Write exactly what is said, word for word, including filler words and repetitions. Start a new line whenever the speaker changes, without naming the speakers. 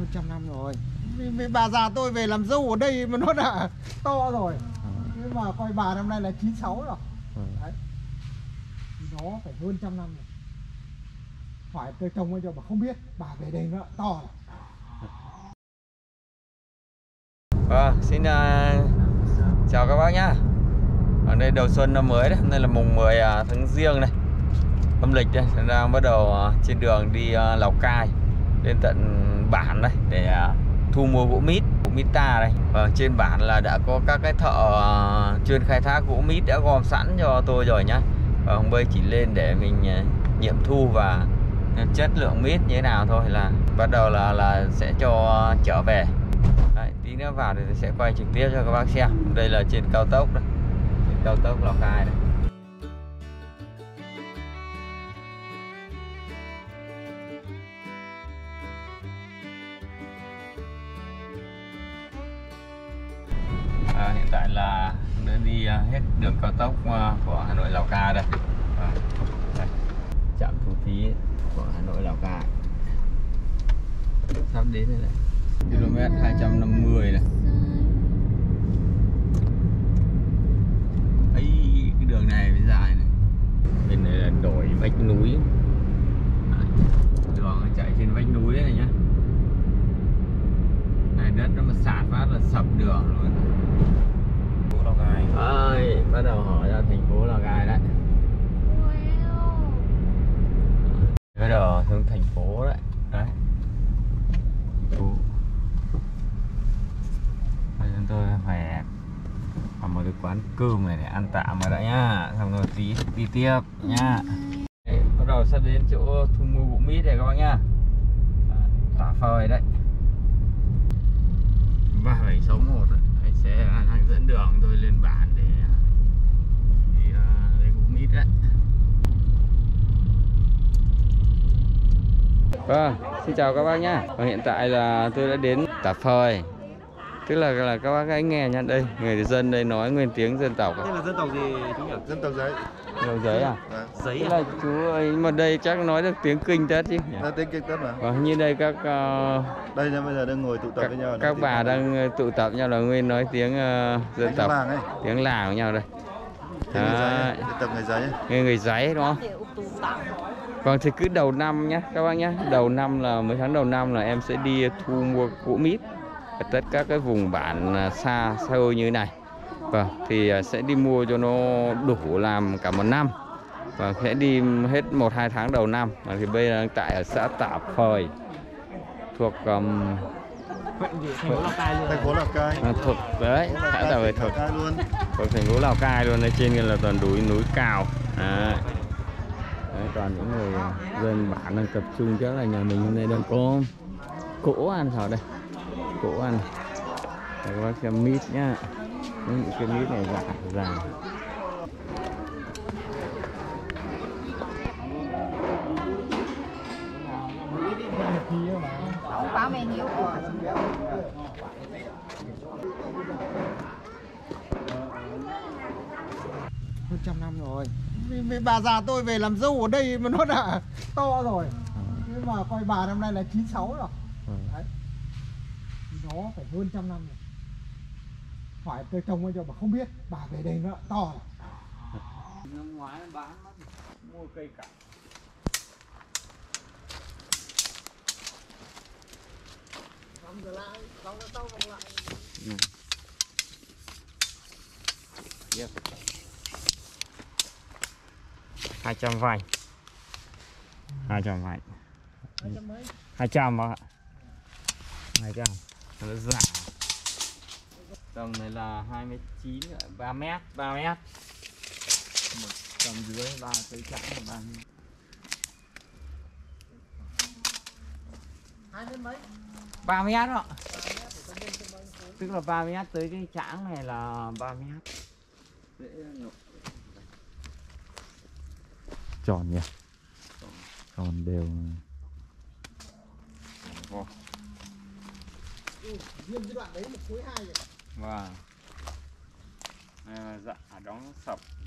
hơn trăm năm rồi. Vì, vì bà già tôi về làm dâu ở đây mà nó đã to rồi. À. Nhưng mà coi bà năm nay là chín sáu rồi. À. Đấy. Nó phải hơn trăm năm rồi. Hỏi tôi trông cho bà không biết, bà về đây nó to rồi.
Vâng, xin uh, chào các bác nhá. Ở đây đầu xuân năm mới đấy, hôm nay là mùng mười tháng Giêng này, âm lịch đây, đang bắt đầu uh, trên đường đi uh, Lào Cai lên tận bản đây để uh, thu mua gỗ mít, gỗ mít ta đây. Và trên bản là đã có các cái thợ uh, chuyên khai thác gỗ mít đã gom sẵn cho tôi rồi nhá. Và hôm bây chỉ lên để mình uh, nghiệm thu và chất lượng mít như thế nào thôi là bắt đầu là là sẽ cho uh, trở về. Đấy, tí nữa vào thì sẽ quay trực tiếp cho các bác xem. Đây là trên cao tốc đây, trên cao tốc Lào Cai đây. À, hiện tại là đã đi hết đường cao tốc của Hà Nội Lào Cai đây. À, đây trạm thu phí của Hà Nội Lào Cai sắp đến đây này. Km hai trăm năm mươi này. Ấy cái đường này mới dài này. Bên này là đồi vách núi. Đường chạy trên vách núi này nhá. Này đất nó mà sạt phát là sập đường luôn. Thành phố Lào Cai. Ơi, bắt đầu hỏi ra thành phố Lào Cai đấy. Bắt đầu xuống thành phố đấy. Đấy. Thành phố. Chúng tôi phải làm một cái quán cơm này để ăn tạm rồi đã nhá, xong rồi tí đi tiếp nhá. Đấy, bắt đầu sắp đến chỗ thu mua gỗ mít này các bác nhá. Tả phơi đấy ba bảy sáu một anh sẽ đang dẫn đường tôi lên bản để đi uh, lấy gỗ mít đấy. Vâng, xin chào các bác nhá. Và hiện tại là tôi đã đến Tả Phơi. Tức là là các bác ấy nghe nha, đây người dân đây nói nguyên tiếng dân tộc.
Đây là dân tộc gì chú nhỉ? Dân tộc Giấy.
Người Giấy à?
À. Giấy
Tức là chú ấy mà đây chắc nói được tiếng Kinh Tết chứ.
Nói tiếng Kinh Tết mà.
Và như đây các uh,
đây nha, bây giờ đang ngồi tụ tập
các,
với nhau.
Các bà đang tụ tập nhau là nguyên nói tiếng uh, dân tộc,
làng ấy.
tiếng làng với nhau đây.
Tiếng người Giấy, dân tộc người Giấy.
Người người Giấy đúng không? Vâng, thì cứ đầu năm nhá các bác nhá, đầu năm là mấy tháng đầu năm là em sẽ đi thu mua gỗ mít ở tất các cái vùng bản xa xôi như thế này. Vâng, thì sẽ đi mua cho nó đủ làm cả một năm. Và sẽ đi hết một hai tháng đầu năm. Và thì bây giờ đang tại ở xã Tả Phơi thuộc um,
thành phố Lào Cai luôn. Thành phố Lào Cai.
À, thuộc đấy, xã Tả Phơi thuộc
luôn.
Thuộc thành phố Lào Cai luôn. Ở trên là toàn núi núi cao. Đấy. Đấy, toàn những người dân bản đang tập trung, chắc là nhà mình hôm nay đang có cỗ ăn sao đây, cỗ ăn. Đây, các bác xem mít nhá, những cái mít này giả giả.
Báo menu
Hơn trăm năm rồi. Vì, vì bà già tôi về làm dâu ở đây mà nó đã to rồi. Nhưng mà coi bà năm nay là chín sáu rồi. Đấy. Nó phải hơn trăm năm rồi. Hỏi tôi trông cho bà không biết, bà về đây nó to rồi.
Năm ngoái bán mất, mua cây cảnh.
Vòng trở lại, vòng ra sau, vòng lại.
Ừ. Yep. hai trăm vành. hai trăm vành. hai trăm bác ạ. hai trăm. Nó giả. Tầng này là hai mươi chín, ba mét, ba mét. Một tầng dưới ba tới chẵn là ba mét.
Hai mét mấy?
ba mét đó. Tức là ba mét tới cái chãng này là ba mét. Tròn nhỉ? Tròn đều. Wow.
Ừ, riêng cái đoạn đấy một khối hai rồi.
Vâng. Đây là dạ đóng sập